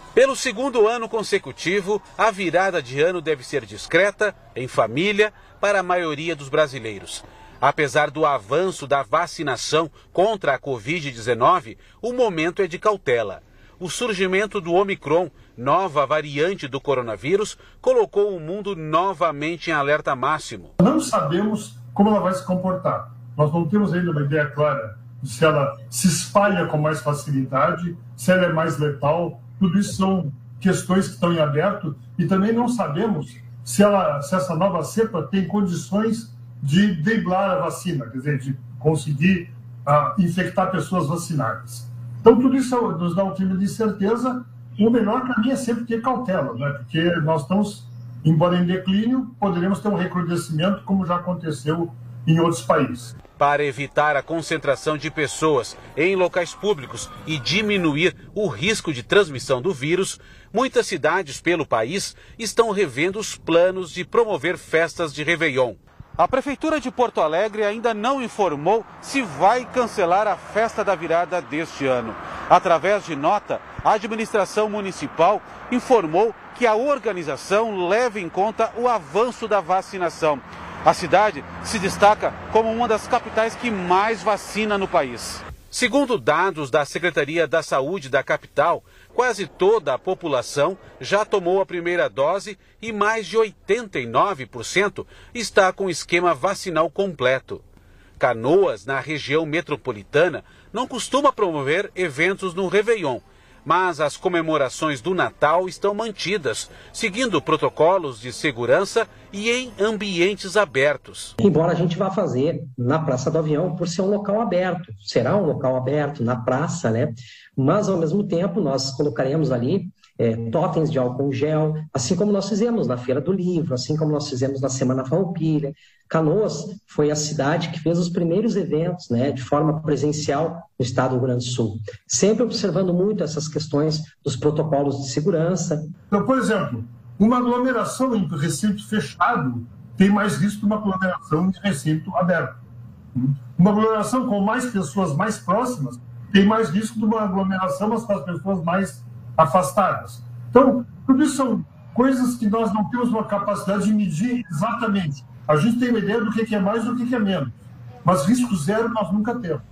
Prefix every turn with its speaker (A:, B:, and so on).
A: Pelo segundo ano consecutivo, a virada de ano deve ser discreta, em família, para a maioria dos brasileiros. Apesar do avanço da vacinação contra a Covid-19, o momento é de cautela. O surgimento do Omicron, nova variante do coronavírus, colocou o mundo novamente em alerta máximo.
B: Não sabemos como ela vai se comportar. Nós não temos ainda uma ideia clara de se ela se espalha com mais facilidade, se ela é mais letal. Tudo isso são questões que estão em aberto e também não sabemos se essa nova cepa tem condições de driblar a vacina, quer dizer, de conseguir infectar pessoas vacinadas. Então, tudo isso nos dá um clima de incerteza. O melhor caminho é sempre ter cautela, né? Porque nós estamos, embora em declínio, poderemos ter um recrudescimento, como já aconteceu em outros países.
A: Para evitar a concentração de pessoas em locais públicos e diminuir o risco de transmissão do vírus, muitas cidades pelo país estão revendo os planos de promover festas de Réveillon. A Prefeitura de Porto Alegre ainda não informou se vai cancelar a festa da virada deste ano. Através de nota, a administração municipal informou que a organização leva em conta o avanço da vacinação. A cidade se destaca como uma das capitais que mais vacina no país. Segundo dados da Secretaria da Saúde da capital, quase toda a população já tomou a primeira dose e mais de 89% está com o esquema vacinal completo. Canoas, na região metropolitana, não costuma promover eventos no Réveillon, mas as comemorações do Natal estão mantidas, seguindo protocolos de segurança e em ambientes abertos.
C: Embora a gente vá fazer na Praça do Avião, por ser um local aberto, será um local aberto na praça, né? Mas ao mesmo tempo nós colocaremos ali totens de álcool gel, assim como nós fizemos na Feira do Livro, assim como nós fizemos na Semana Farroupilha. Canoas foi a cidade que fez os primeiros eventos, né, de forma presencial no estado do Rio Grande do Sul, sempre observando muito essas questões dos protocolos de segurança.
B: Então, por exemplo, uma aglomeração em recinto fechado tem mais risco de uma aglomeração em recinto aberto. Uma aglomeração com mais pessoas mais próximas tem mais risco de uma aglomeração, mas com as pessoas mais afastadas. Então, tudo isso são coisas que nós não temos uma capacidade de medir exatamente. A gente tem uma ideia do que é mais e do que é menos, mas risco zero nós nunca temos.